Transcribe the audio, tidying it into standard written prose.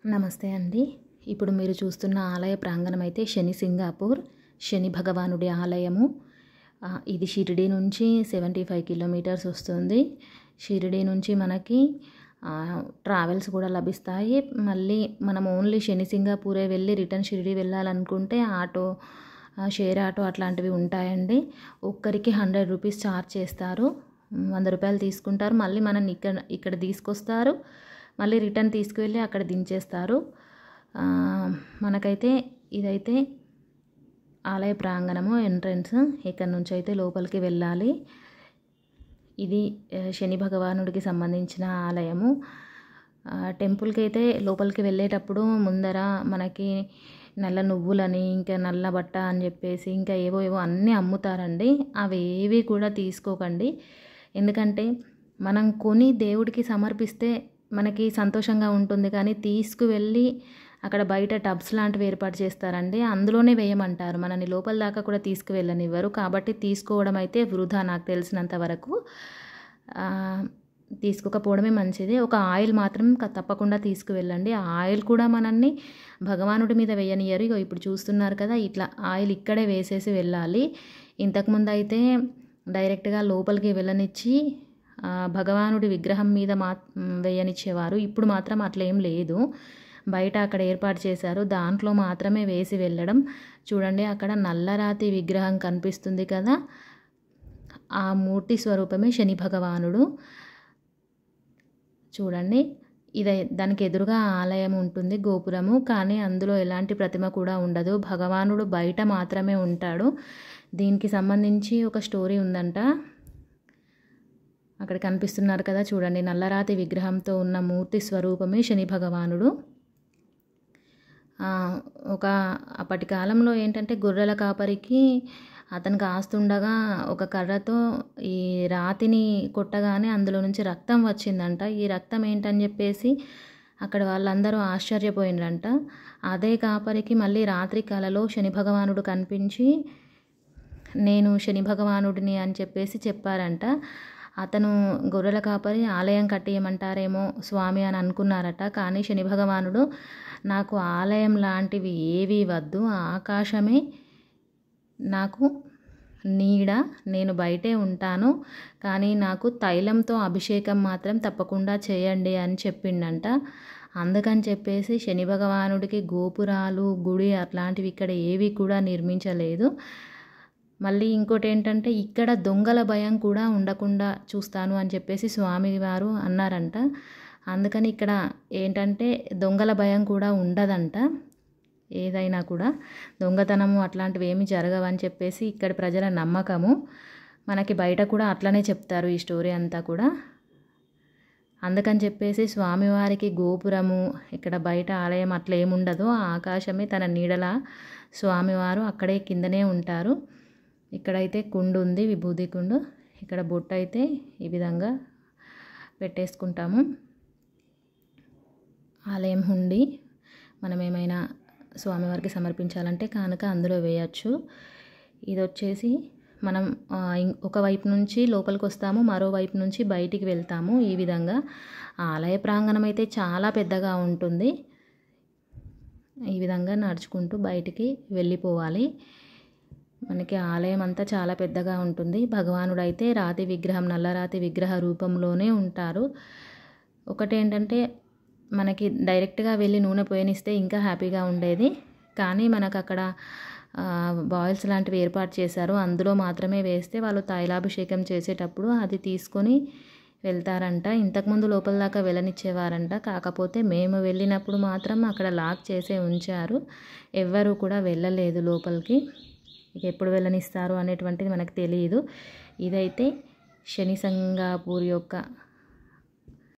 నమస్తే అండి. ఇప్పుడు మీరు చూస్తున్న ఆలయ ప్రాంగణం అయితే శని సింగాపూర్ శని భగవానుడి ఆలయము. ఇది షిరిడి నుంచి 75 కిలోమీటర్స్ వస్తుంది. షిరిడి నుంచి మనకి ట్రావెల్స్ కూడా లభిస్తాయి. మళ్ళీ మనం ఓన్లీ శని సింగాపూరే వెళ్ళి రిటర్న్ షిరిడి వెళ్ళాలనుకుంటే ఆటో, షేర్ ఆటో అట్లాంటివి ఉంటాయండి. ఒక్కరికి 100 రూపీస్ ఛార్జ్ చేస్తారు. 100 రూపాయలు తీసుకుంటారు. మళ్ళీ మనల్ని ఇక్కడ తీసుకొస్తారు. మళ్ళీ రిటర్న్ తీసుకువెళ్ళి అక్కడ దించేస్తారు. మనకైతే ఇదైతే ఆలయ ప్రాంగణము ఎంట్రన్స్. ఇక్కడ నుంచి అయితే లోపలికి వెళ్ళాలి. ఇది శని భగవానుడికి సంబంధించిన ఆలయము. టెంపుల్కి అయితే లోపలికి వెళ్ళేటప్పుడు ముందర మనకి నల్ల నువ్వులని, ఇంకా నల్ల బట్ట అని చెప్పేసి ఇంకా ఏవో అన్నీ అమ్ముతారండి. అవి ఏవి కూడా తీసుకోకండి. ఎందుకంటే మనం కొని దేవుడికి సమర్పిస్తే మనకి సంతోషంగా ఉంటుంది. కానీ తీసుకువెళ్ళి అక్కడ బయట టబ్స్ లాంటివి ఏర్పాటు చేస్తారండి. అందులోనే వేయమంటారు. మనని లోపల దాకా కూడా తీసుకువెళ్ళనివ్వరు. కాబట్టి తీసుకోవడం అయితే వృధా. నాకు తెలిసినంత వరకు తీసుకోకపోవడమే మంచిది. ఒక ఆయిల్ మాత్రం తప్పకుండా తీసుకువెళ్ళండి. ఆ ఆయిల్ కూడా మనల్ని భగవానుడి మీద వేయనియరు. ఇప్పుడు చూస్తున్నారు కదా, ఇట్లా ఆయిల్ ఇక్కడే వేసేసి వెళ్ళాలి. ఇంతకుముందు అయితే డైరెక్ట్గా లోపలికి వెళ్ళనిచ్చి భగవానుడి విగ్రహం మీద వేయనిచ్చేవారు. ఇప్పుడు మాత్రం అట్లా ఏం లేదు. బయట అక్కడ ఏర్పాటు చేశారు. దాంట్లో మాత్రమే వేసి వెళ్ళడం. చూడండి, అక్కడ నల్లరాతి విగ్రహం కనిపిస్తుంది కదా, ఆ మూర్తి స్వరూపమే శని భగవానుడు. చూడండి, దానికి ఎదురుగా ఆలయం ఉంటుంది, గోపురము. కానీ అందులో ఎలాంటి ప్రతిమ కూడా ఉండదు. భగవానుడు బయట మాత్రమే ఉంటాడు. దీనికి సంబంధించి ఒక స్టోరీ ఉందంట. అక్కడ కనిపిస్తున్నారు కదా, చూడండి, నల్లరాతి విగ్రహంతో ఉన్న మూర్తి స్వరూపమే శని భగవానుడు. అప్పటి కాలంలో ఏంటంటే గొర్రెల కాపరికి అతనికి ఆస్తుండగా ఒక కర్రతో ఈ రాతిని కొట్టగానే అందులో నుంచి రక్తం వచ్చిందంట. ఈ రక్తం ఏంటని చెప్పేసి అక్కడ వాళ్ళందరూ ఆశ్చర్యపోయినారంట. అదే కాపరికి మళ్ళీ రాత్రి కలలో శని భగవానుడు కనిపించి నేను శని భగవానుడిని అని చెప్పేసి చెప్పారంట. అతను గొర్రెల కాపరి ఆలయం కట్టేయమంటారేమో స్వామి అని అనుకున్నారట. కానీ శని భగవానుడు నాకు ఆలయం లాంటివి ఏవీ వద్దు, ఆకాశమే నాకు నీడ, నేను బయటే ఉంటాను, కానీ నాకు తైలంతో అభిషేకం మాత్రం తప్పకుండా చేయండి అని చెప్పిండంట. అందుకని చెప్పేసి శని భగవానుడికి గోపురాలు, గుడి అట్లాంటివి ఇక్కడ ఏవి కూడా నిర్మించలేదు. మళ్ళీ ఇంకోటి ఏంటంటే ఇక్కడ దొంగల భయం కూడా ఉండకుండా చూస్తాను అని చెప్పేసి స్వామివారు అన్నారంట. అందుకని ఇక్కడ ఏంటంటే దొంగల భయం కూడా ఉండదంట. ఏదైనా కూడా దొంగతనము అట్లాంటివి ఏమి జరగవని చెప్పేసి ఇక్కడ ప్రజల నమ్మకము. మనకి బయట కూడా అట్లనే చెప్తారు ఈ స్టోరీ అంతా కూడా. అందుకని చెప్పేసి స్వామివారికి గోపురము, ఇక్కడ బయట ఆలయం అట్లా ఏముండదు. ఆకాశమే తన నీడలా స్వామివారు అక్కడే కిందనే ఉంటారు. ఇక్కడైతే కుండు ఉంది, విభూది కుండు. ఇక్కడ బొట్టు అయితే ఈ విధంగా పెట్టేసుకుంటాము. ఆలయం హుండి మనం ఏమైనా స్వామివారికి సమర్పించాలంటే కానుక అందులో వేయచ్చు. ఇది వచ్చేసి మనం ఒక వైపు నుంచి లోపలికి వస్తాము, మరోవైపు నుంచి బయటికి వెళ్తాము. ఈ విధంగా ఆలయ ప్రాంగణం అయితే చాలా పెద్దగా ఉంటుంది. ఈ విధంగా నడుచుకుంటూ బయటికి వెళ్ళిపోవాలి. మనకి ఆలయం అంతా చాలా పెద్దగా ఉంటుంది. భగవానుడు అయితే రాతి విగ్రహం, నల్లరాతి విగ్రహ రూపంలోనే ఉంటారు. ఒకటేంటంటే మనకి డైరెక్ట్గా వెళ్ళి నూనె పోయనిస్తే ఇంకా హ్యాపీగా ఉండేది. కానీ మనకు అక్కడ బాయిల్స్ లాంటివి ఏర్పాటు చేశారు. అందులో మాత్రమే వేస్తే వాళ్ళు తైలాభిషేకం చేసేటప్పుడు అది తీసుకొని వెళ్తారంట. ఇంతకుముందు లోపల దాకా వెళ్ళనిచ్చేవారంట. కాకపోతే మేము వెళ్ళినప్పుడు మాత్రం అక్కడ లాక్ చేసే ఉంచారు. ఎవ్వరూ కూడా వెళ్ళలేదు లోపలికి. ఇక ఎప్పుడు వెళ్ళనిస్తారు అనేటువంటిది మనకు తెలియదు. ఇదైతే శని సింగాపూర్ యొక్క